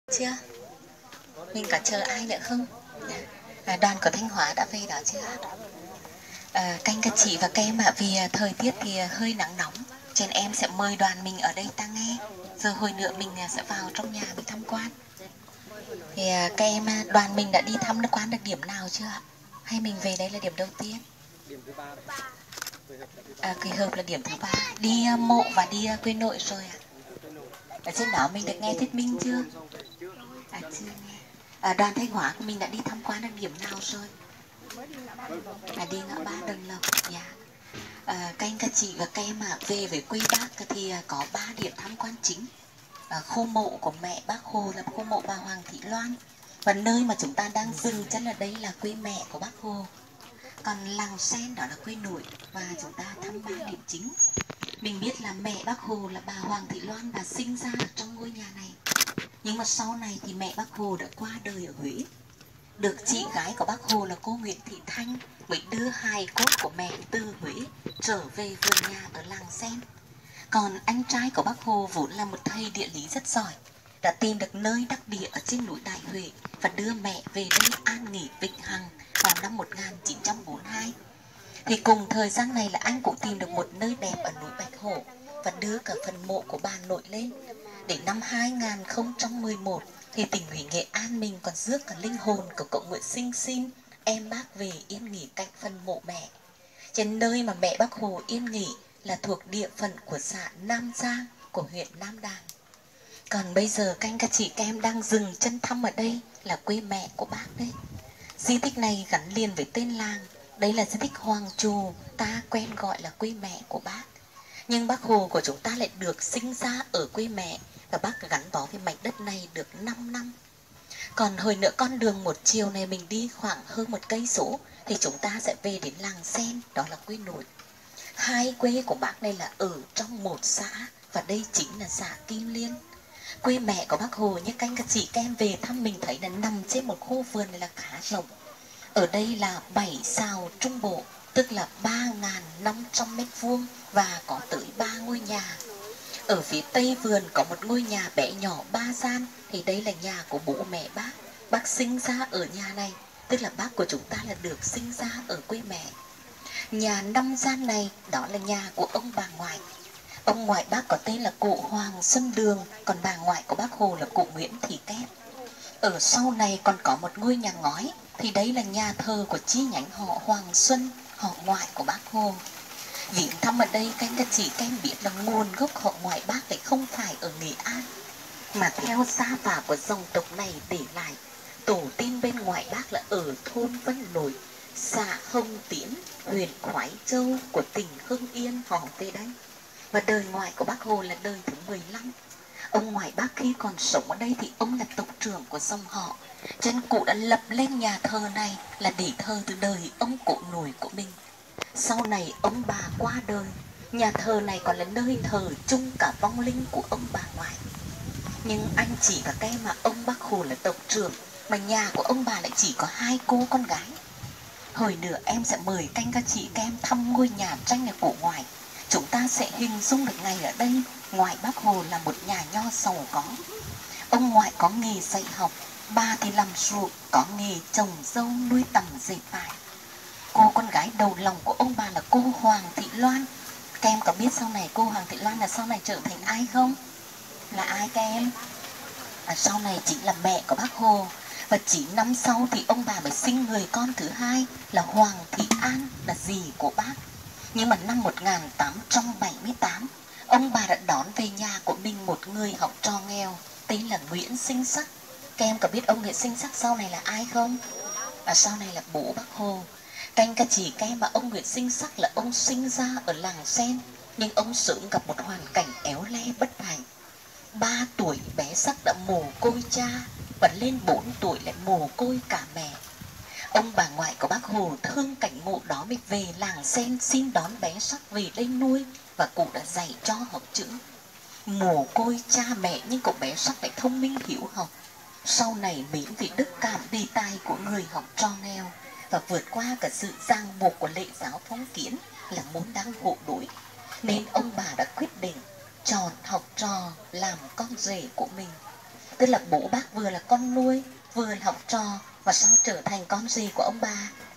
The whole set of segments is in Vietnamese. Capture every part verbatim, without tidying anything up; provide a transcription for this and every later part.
Chưa? Mình có chờ ai nữa không? À, đoàn của Thanh Hóa đã về đó chưa? À, canh các chị và các em ạ, vì thời tiết thì hơi nắng nóng, cho nên em sẽ mời đoàn mình ở đây ta nghe. Rồi hồi nữa mình sẽ vào trong nhà mình tham quan. Thì các em, đoàn mình đã đi thăm quan được điểm nào chưa? Hay mình về đây là điểm đầu tiên? Điểm thứ ba. À, Quỳ Hợp là điểm thứ ba. Đi mộ và đi quê nội rồi ạ. Ở trên đó mình được nghe thuyết minh chưa? À chưa nghe. À, đoàn Thanh Hóa của mình đã đi tham quan được điểm nào rồi? À, đi ngã ba Đồng Lộc. Dạ. À, các anh các chị và các em à, về với quê bác thì có ba điểm tham quan chính. À, khu mộ của mẹ bác Hồ là khu mộ bà Hoàng Thị Loan, và nơi mà chúng ta đang dừng chân ở đây là quê mẹ của bác Hồ. Còn làng Sen đó là quê nội, và chúng ta thăm ba điểm chính. Mình biết là mẹ bác Hồ là bà Hoàng Thị Loan và sinh ra ở trong ngôi nhà này, nhưng mà sau này thì mẹ bác Hồ đã qua đời ở Huế. Được chị gái của bác Hồ là cô Nguyễn Thị Thanh mới đưa hài cốt của mẹ từ Huế trở về vườn nhà ở làng Sen. Còn anh trai của bác Hồ vốn là một thầy địa lý rất giỏi, đã tìm được nơi đắc địa ở trên núi Đại Huệ và đưa mẹ về đây an nghỉ vĩnh hằng vào năm một nghìn chín trăm bốn mươi hai. Thì cùng thời gian này là anh cũng tìm được một nơi đẹp ở núi Bạch Hổ và đưa cả phần mộ của bà nội lên. Để năm hai nghìn không trăm mười một thì tỉnh ủy Nghệ An mình còn rước cả linh hồn của cậu Nguyễn Sinh Sinh, em bác, về yên nghỉ cạnh phần mộ mẹ. Trên nơi mà mẹ bác Hồ yên nghỉ là thuộc địa phận của xã Nam Giang của huyện Nam Đàn. Còn bây giờ các anh các chị các em đang dừng chân thăm ở đây là quê mẹ của bác đấy. Di tích này gắn liền với tên làng. Đây là di tích Hoàng Trù, ta quen gọi là quê mẹ của bác. Nhưng bác Hồ của chúng ta lại được sinh ra ở quê mẹ, và bác gắn bó với mảnh đất này được năm năm. Còn hồi nữa con đường một chiều này mình đi khoảng hơn một cây số thì chúng ta sẽ về đến làng Sen, đó là quê nội. Hai quê của bác này là ở trong một xã, và đây chính là xã Kim Liên. Quê mẹ của bác Hồ, như canh các chị các em về thăm mình thấy là nằm trên một khu vườn này là khá rộng. Ở đây là bảy sào trung bộ, tức là ba nghìn năm trăm mét vuông và có tới ba ngôi nhà. Ở phía tây vườn có một ngôi nhà bé nhỏ ba gian, thì đây là nhà của bố mẹ bác. Bác sinh ra ở nhà này, tức là bác của chúng ta là được sinh ra ở quê mẹ. Nhà năm gian này đó là nhà của ông bà ngoại. Ông ngoại bác có tên là cụ Hoàng Xuân Đường, còn bà ngoại của bác Hồ là cụ Nguyễn Thị Kép. Ở sau này còn có một ngôi nhà ngói, thì đấy là nhà thờ của chi nhánh họ Hoàng Xuân, họ ngoại của bác Hồ. Viếng thăm ở đây các anh chị các em biết là nguồn gốc họ ngoại bác lại không phải ở Nghệ An, mà theo gia phả của dòng tộc này để lại, tổ tiên bên ngoại bác là ở thôn Vân Nội, xã Hồng Tiến, huyện Khoái Châu của tỉnh Hưng Yên họ về đây. Và đời ngoại của bác Hồ là đời thứ mười lăm. Ông ngoại bác khi còn sống ở đây thì ông là tộc trưởng của dòng họ, cho nên cụ đã lập lên nhà thờ này là để thờ từ đời ông cụ nội của mình. Sau này ông bà qua đời, nhà thờ này còn là nơi thờ chung cả vong linh của ông bà ngoại. Nhưng anh chị và các em mà ông bác Hồ là tộc trưởng, mà nhà của ông bà lại chỉ có hai cô con gái. Hồi nữa em sẽ mời canh các chị các em thăm ngôi nhà tranh này của ngoại. Chúng ta sẽ hình dung được ngày ở đây ngoại bác Hồ là một nhà nho giàu có. Ông ngoại có nghề dạy học, bà thì làm ruộng, có nghề trồng dâu nuôi tầm dệt vải. Cô con gái đầu lòng của ông bà là cô Hoàng Thị Loan. Các em có biết sau này cô Hoàng Thị Loan là sau này trở thành ai không? Là ai các em? À, sau này chính là mẹ của bác Hồ. Và chỉ năm sau thì ông bà mới sinh người con thứ hai là Hoàng Thị An, là dì của bác. Nhưng mà năm một nghìn tám trăm bảy mươi tám, ông bà đã đón về nhà của mình một người học trò nghèo tên là Nguyễn Sinh Sắc. Các em có biết ông Nguyễn Sinh Sắc sau này là ai không? À, sau này là bố bác Hồ. Canh các chị các em, mà ông Nguyễn Sinh Sắc là ông sinh ra ở làng Sen, nhưng ông sớm gặp một hoàn cảnh éo le bất hạnh. Ba tuổi bé Sắc đã mồ côi cha, và lên bốn tuổi lại mồ côi cả mẹ. Ông bà ngoại của bác Hồ thương cảnh ngộ đó mới về làng Sen xin đón bé Sắc về đây nuôi, và cụ đã dạy cho học chữ. Mồ côi cha mẹ nhưng cậu bé Sắc lại thông minh hiểu học. Sau này mến vì đức cảm đề tài của người học trò nghèo, và vượt qua cả sự ràng buộc của lệ giáo phong kiến là muốn đáng hộ đuổi, nên ông bà đã quyết định chọn học trò làm con rể của mình. tức là bố bác vừa là con nuôi, vừa là học trò, và sau trở thành con gì của ông bà?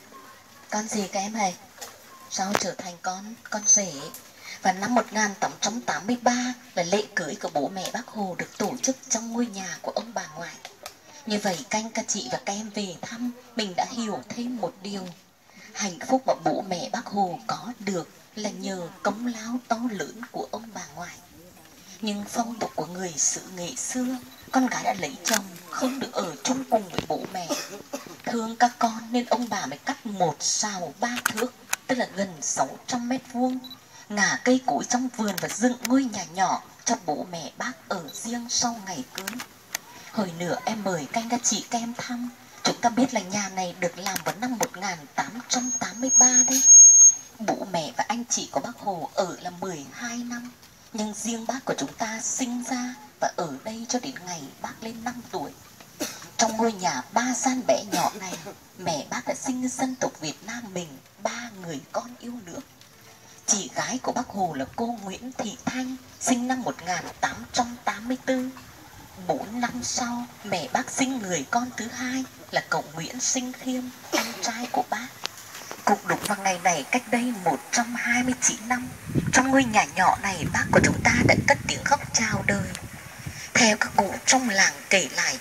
Con gì các em hề? Sau trở thành con con rể. Và năm một nghìn tám trăm tám mươi ba là lễ cưới của bố mẹ bác Hồ được tổ chức trong ngôi nhà của ông bà ngoại. Như vậy canh các chị và các em về thăm, mình đã hiểu thêm một điều. Hạnh phúc mà bố mẹ bác Hồ có được là nhờ công lao to lớn của ông bà ngoại. Nhưng phong tục của người xứ Nghệ xưa, con gái đã lấy chồng không được ở chung cùng với bố mẹ. Thương các con nên ông bà mới cắt một sào ba thước, tức là gần sáu trăm mét vuông, ngả cây cối trong vườn và dựng ngôi nhà nhỏ cho bố mẹ bác ở riêng sau ngày cưới. Hồi nữa em mời các anh các chị các em thăm. Chúng ta biết là nhà này được làm vào năm một nghìn tám trăm tám mươi ba đấy. Bố mẹ và anh chị của bác Hồ ở là mười hai năm. Nhưng riêng bác của chúng ta sinh ra và ở đây cho đến ngày bác lên năm tuổi. Trong ngôi nhà ba gian bé nhỏ này, mẹ bác đã sinh dân tộc Việt Nam mình ba người con yêu nước. Chị gái của bác Hồ là cô Nguyễn Thị Thanh, sinh năm một nghìn tám trăm tám mươi tư. Bốn năm sau, mẹ bác sinh người con thứ hai là cậu Nguyễn Sinh Khiêm, anh trai của bác. Cũng đúng vào ngày này cách đây một trăm hai mươi chín năm, trong ngôi nhà nhỏ này bác của chúng ta đã cất tiếng khóc chào đời. Theo các cụ trong làng kể lại,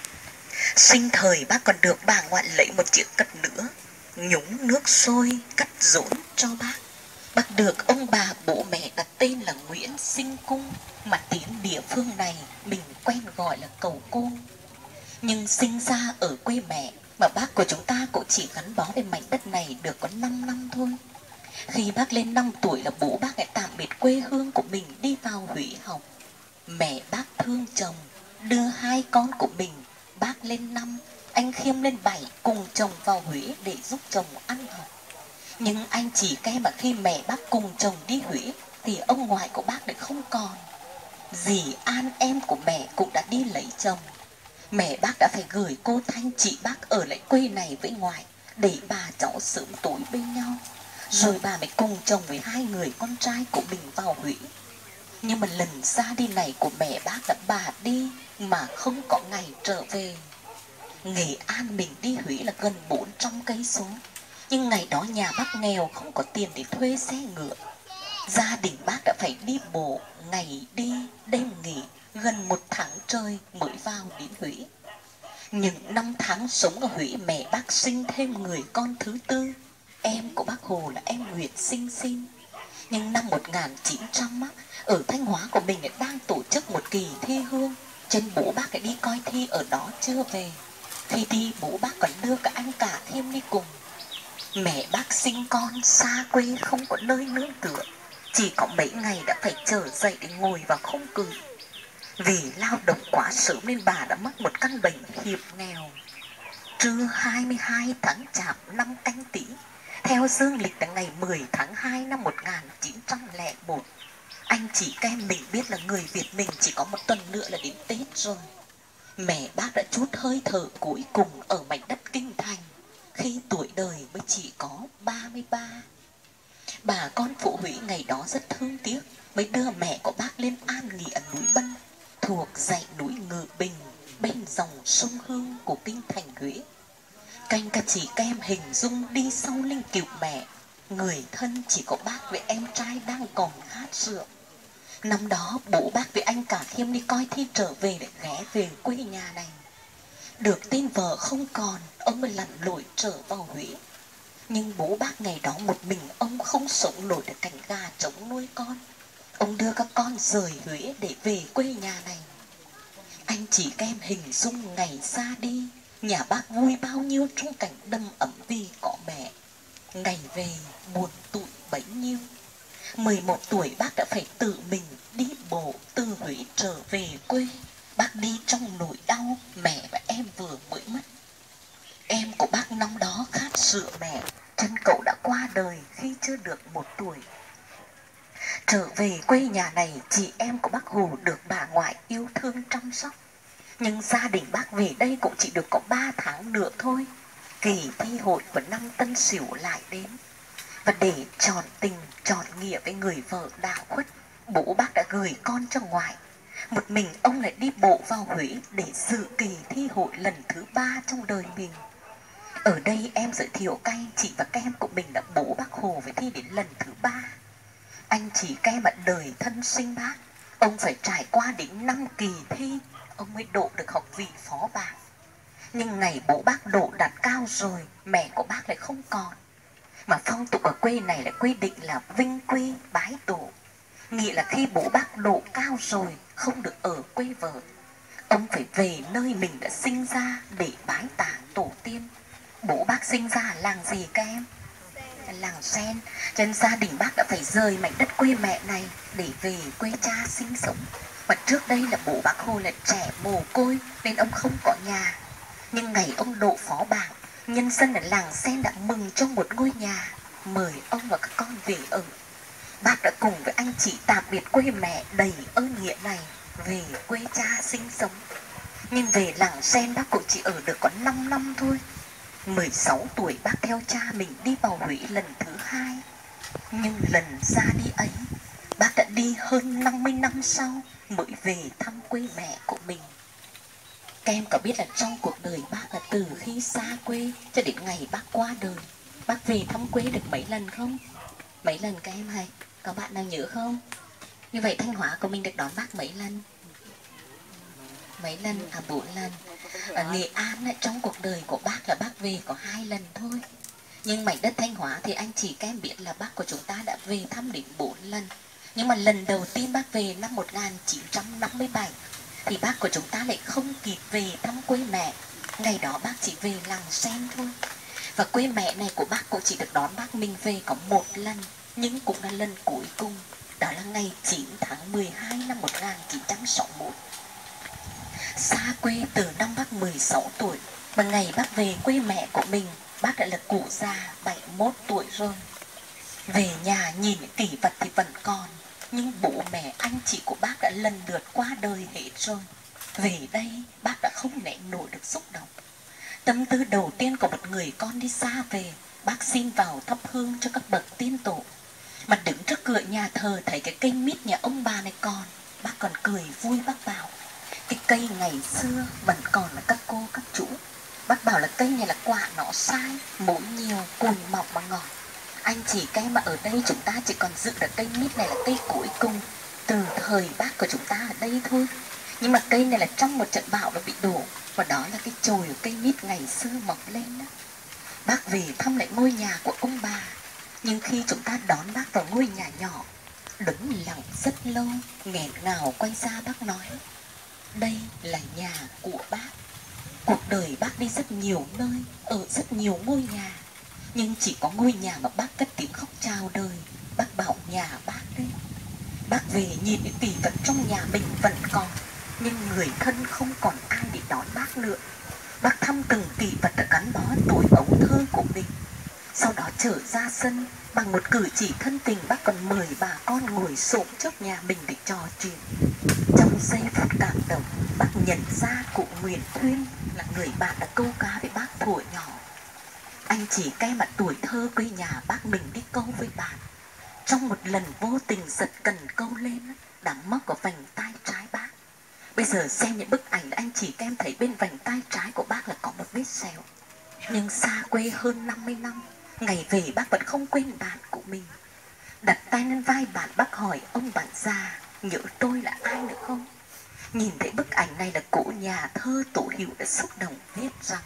sinh thời bác còn được bà ngoại lấy một chiếc cật nữa, nhúng nước sôi cắt dỗn cho bác. Bác được ông bà bố mẹ đặt tên là Nguyễn Sinh Cung, mà tiếng địa phương này mình quen gọi là Cầu Côn. Nhưng sinh ra ở quê mẹ mà bác của chúng ta cũng chỉ gắn bó với mảnh đất này được có năm năm thôi. Khi bác lên năm tuổi là bố bác lại tạm biệt quê hương của mình đi vào Huế học. Mẹ bác thương chồng, đưa hai con của mình, bác lên năm, anh Khiêm lên bảy, cùng chồng vào Huế để giúp chồng ăn học. Nhưng anh chỉ cái mà khi mẹ bác cùng chồng đi Huế thì ông ngoại của bác lại không còn. Dì An em của mẹ cũng đã đi lấy chồng. Mẹ bác đã phải gửi cô Thanh chị bác ở lại quê này với ngoại để bà cháu sớm tối bên nhau. Rồi bà mới cùng chồng với hai người con trai của mình vào Huế. Nhưng mà lần ra đi này của mẹ bác là bà đi mà không có ngày trở về. Nghệ An mình đi Huế là gần bốn trăm cây số. Nhưng ngày đó nhà bác nghèo không có tiền để thuê xe ngựa. Gia đình bác đã phải đi bộ, ngày đi, đêm nghỉ, gần một tháng trời mới vào đến Huế. Những năm tháng sống ở Huế, mẹ bác sinh thêm người con thứ tư. Em của bác Hồ là em Nguyễn Sinh Sinh. Nhưng năm một nghìn chín trăm á, ở Thanh Hóa của mình đang tổ chức một kỳ thi hương. Trên bố bác lại đi coi thi ở đó chưa về. Khi đi bố bác còn đưa cả anh cả Thêm đi cùng. Mẹ bác sinh con xa quê không có nơi nương tựa, chỉ có mấy ngày đã phải trở dậy để ngồi vào khung cự. Vì lao động quá sớm nên bà đã mắc một căn bệnh hiểm nghèo. Trưa hai mươi hai tháng Chạp năm Canh Tý, theo dương lịch là ngày mười tháng hai năm một nghìn chín trăm lẻ một. Anh chị các em mình biết là người Việt mình chỉ có một tuần nữa là đến Tết rồi. Mẹ bác đã trút hơi thở cuối cùng ở mảnh đất Kinh Thành khi tuổi đời mới chỉ có ba mươi ba. Bà con phụ Huế ngày đó rất thương tiếc, mới đưa mẹ của bác lên an nghỉ ở núi Bân, thuộc dãy núi Ngự Bình, bên dòng sông Hương của kinh thành Huế. Canh các chị các em hình dung đi sau linh cữu mẹ, người thân chỉ có bác với em trai đang còn hát rượu. Năm đó bố bác với anh cả Khiêm đi coi thi trở về để ghé về quê nhà này. Được tin vợ không còn, ông mới lặn lội trở vào Huế. Nhưng bố bác ngày đó một mình ông không sống nổi được cảnh gà trống nuôi con. Ông đưa các con rời Huế để về quê nhà này. Anh chị các em hình dung ngày ra đi, nhà bác vui bao nhiêu trong cảnh đầm ấm vì có mẹ. Ngày về buồn tủi bấy nhiêu. mười một tuổi bác đã phải tự mình đi bộ từ Huế trở về quê. Bác đi trong nỗi đau mẹ và em vừa mới mất. Em của bác năm đó khát sữa mẹ, chân cậu đã qua đời khi chưa được một tuổi. Trở về quê nhà này, chị em của bác Hồ được bà ngoại yêu thương chăm sóc. Nhưng gia đình bác về đây cũng chỉ được có ba tháng nữa thôi. Kỳ thi hội của năm Tân Sửu lại đến. Và để tròn tình, tròn nghĩa với người vợ đã khuất, bố bác đã gửi con cho ngoại. Một mình ông lại đi bộ vào Huế để dự kỳ thi hội lần thứ ba trong đời mình. Ở đây em giới thiệu các anh chị và các em của mình là bố Bác Hồ phải thi đến lần thứ ba. Anh chị các em ạ, đời thân sinh bác, ông phải trải qua đến năm kỳ thi ông mới độ được học vị phó bảng. Nhưng ngày bố bác độ đạt cao rồi, mẹ của bác lại không còn. Mà phong tục ở quê này lại quy định là vinh quy bái tổ, nghĩa là khi bố bác độ cao rồi không được ở quê vợ, ông phải về nơi mình đã sinh ra để bái tạ tổ tiên. Bố bác sinh ra ở làng gì các em? Làng Sen. Cho nên gia đình bác đã phải rời mảnh đất quê mẹ này để về quê cha sinh sống. Và trước đây là bố Bác Hồ là trẻ mồ côi nên ông không có nhà. Nhưng ngày ông độ phó bảng, nhân dân ở làng Sen đã mừng cho một ngôi nhà, mời ông và các con về ở. Bác đã cùng với anh chị tạm biệt quê mẹ đầy ơn nghĩa này, về quê cha sinh sống. Nhưng về làng Sen bác cũng chỉ ở được có năm năm thôi. mười sáu tuổi bác theo cha mình đi vào Huế lần thứ hai. Nhưng lần ra đi ấy, bác đã đi hơn năm mươi năm sau mới về thăm quê mẹ của mình. Các em có biết là trong cuộc đời bác là từ khi xa quê cho đến ngày bác qua đời, bác về thăm quê được mấy lần không? Mấy lần các em hay? Có bạn nào nhớ không? Như vậy Thanh Hóa của mình được đón bác mấy lần? Mấy lần? À bốn lần. Ở Nghệ An ấy, trong cuộc đời của bác là bác về có hai lần thôi. Nhưng mảnh đất Thanh Hóa thì anh chị các em biết là bác của chúng ta đã về thăm đến bốn lần. Nhưng mà lần đầu tiên bác về năm một nghìn chín trăm năm mươi bảy thì bác của chúng ta lại không kịp về thăm quê mẹ. Ngày đó bác chỉ về làng Sen thôi. Và quê mẹ này của bác cũng chỉ được đón bác mình về có một lần, nhưng cũng là lần cuối cùng. Đó là ngày chín tháng mười hai năm một nghìn chín trăm sáu mươi mốt. Xa quê từ năm bác mười sáu tuổi, mà ngày bác về quê mẹ của mình, bác đã là cụ già bảy mươi mốt tuổi rồi. Về nhà nhìn những kỷ vật thì vẫn còn, nhưng bố mẹ anh chị của bác đã lần lượt qua đời hết rồi. Về đây bác đã không nén nổi được xúc động. Tâm tư đầu tiên của một người con đi xa về, bác xin vào thắp hương cho các bậc tiên tổ. Mà đứng trước cửa nhà thờ thấy cái cây mít nhà ông bà này còn, bác còn cười vui. Bác bảo cái cây ngày xưa vẫn còn là các cô các chú. Bác bảo là cây này là quả nó sai, mỗi nhiều cùi mọc mà ngọt. Anh chị cây mà ở đây chúng ta chỉ còn giữ được cây mít này là cây cuối cùng từ thời bác của chúng ta ở đây thôi. Nhưng mà cây này là trong một trận bão nó bị đổ, và đó là cái chồi của cây mít ngày xưa mọc lên đó. Bác về thăm lại ngôi nhà của ông bà. Nhưng khi chúng ta đón bác vào ngôi nhà nhỏ, đứng lặng rất lâu, nghẹn ngào quay ra bác nói: đây là nhà của bác. Cuộc đời bác đi rất nhiều nơi, ở rất nhiều ngôi nhà, nhưng chỉ có ngôi nhà mà bác cất tiếng khóc chào đời. Bác bảo nhà bác đấy. Bác về nhìn những kỷ vật trong nhà mình vẫn còn, nhưng người thân không còn ai để đón bác nữa. Bác thăm từng kỷ vật đã gắn bó tuổi ấu thơ của mình. Sau đó trở ra sân, bằng một cử chỉ thân tình bác còn mời bà con ngồi xổm trước nhà mình để trò chuyện. Trong giây phút cảm động, bác nhận ra cụ Nguyễn Thuyên là người bạn đã câu cá với bác thuở nhỏ. Anh chỉ cái mặt tuổi thơ quê nhà bác mình đi câu với bạn. Trong một lần vô tình giật cần câu lên, đã móc vào vành tay trái bác. Bây giờ xem những bức ảnh anh chị các em thấy bên vành tay trái của bác là có một vết sẹo. Nhưng xa quê hơn năm mươi năm, ngày về bác vẫn không quên bạn của mình. Đặt tay lên vai bạn, bác hỏi ông bạn già: nhớ tôi là ai nữa không? Nhìn thấy bức ảnh này là cụ nhà thơ Tổ Hữu đã xúc động viết rằng: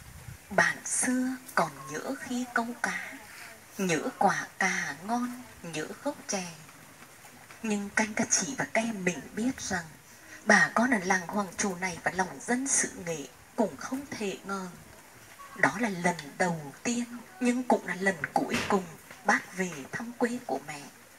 bạn xưa còn nhớ khi câu cá, nhớ quả cà ngon, nhớ gốc chè. Nhưng canh các chị và các em mình biết rằng bà con ở làng Hoàng Trù này và lòng dân sự nghệ cũng không thể ngờ. Đó là lần đầu tiên, nhưng cũng là lần cuối cùng bác về thăm quê của mẹ.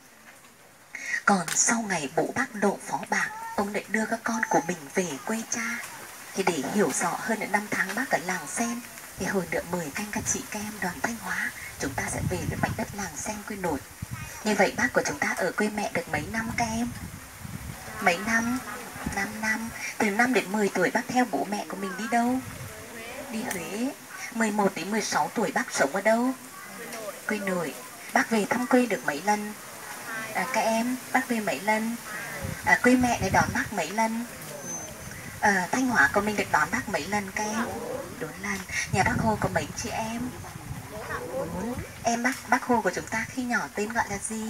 Còn sau ngày bố bác độ phó bảng, ông lại đưa các con của mình về quê cha. Thì để hiểu rõ hơn ở năm tháng bác ở làng Sen, thì hồi nữa mời canh các chị các em đoàn Thanh Hóa, chúng ta sẽ về với mảnh đất làng Sen quê nội. Như vậy bác của chúng ta ở quê mẹ được mấy năm các em? Mấy năm? năm năm. Từ năm đến mười tuổi bác theo bố mẹ của mình đi đâu? Đi Huế. Mười một đến mười sáu tuổi bác sống ở đâu? Quê nội. Bác về thăm quê được mấy lần? À, các em, bác về mấy lần? À, quê mẹ để đón bác mấy lần? À, Thanh Hóa của mình được đón bác mấy lần các em? Đúng lần. Nhà bác Hồ có mấy chị em? Bốn. Em bác bác Hồ của chúng ta khi nhỏ tên gọi là gì?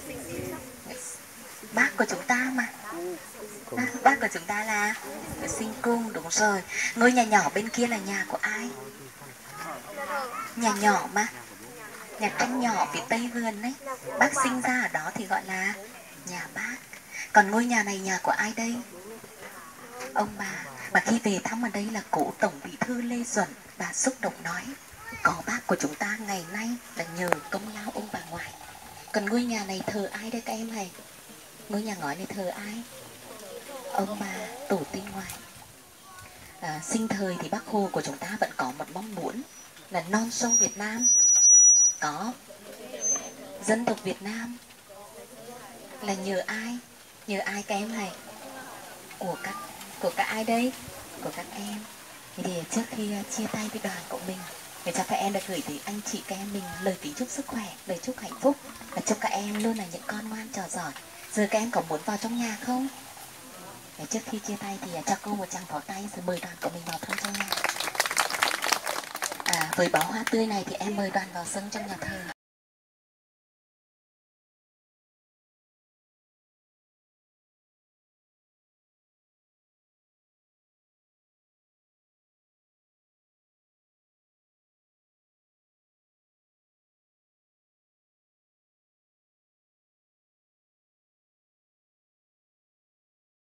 Bác của chúng ta mà. Bác, bác của chúng ta là Sinh Cung, đúng rồi. Ngôi nhà nhỏ bên kia là nhà của ai? Nhà nhỏ mà. Nhà tranh nhỏ phía tây vườn đấy. Bác sinh ra ở đó thì gọi là nhà bác. Còn ngôi nhà này nhà của ai đây? Ông bà. Và khi về thăm ở đây là cố Tổng Bí thư Lê Duẩn, bà xúc động nói có bác của chúng ta ngày nay là nhờ công lao ông bà ngoại. Còn ngôi nhà này thờ ai đây các em này? Ngôi nhà ngói này thờ ai? Ông bà tổ tiên ngoại. À, sinh thời thì bác Hồ của chúng ta vẫn có một mong muốn là non sông Việt Nam có dân tộc Việt Nam là nhờ ai? Nhờ ai các em này? Của các của các ai đây? Của các em. Thì trước khi chia tay với đoàn của mình, để cho các em được gửi tới anh chị các em mình lời kính chúc sức khỏe, lời chúc hạnh phúc và chúc các em luôn là những con ngoan trò giỏi. Giờ các em có muốn vào trong nhà không? Để trước khi chia tay thì cho cô một tràng pháo tay rồi mời đoàn của mình vào thăm trong nhà. À, với bó hoa tươi này thì em mời đoàn vào sân trong nhà thờ.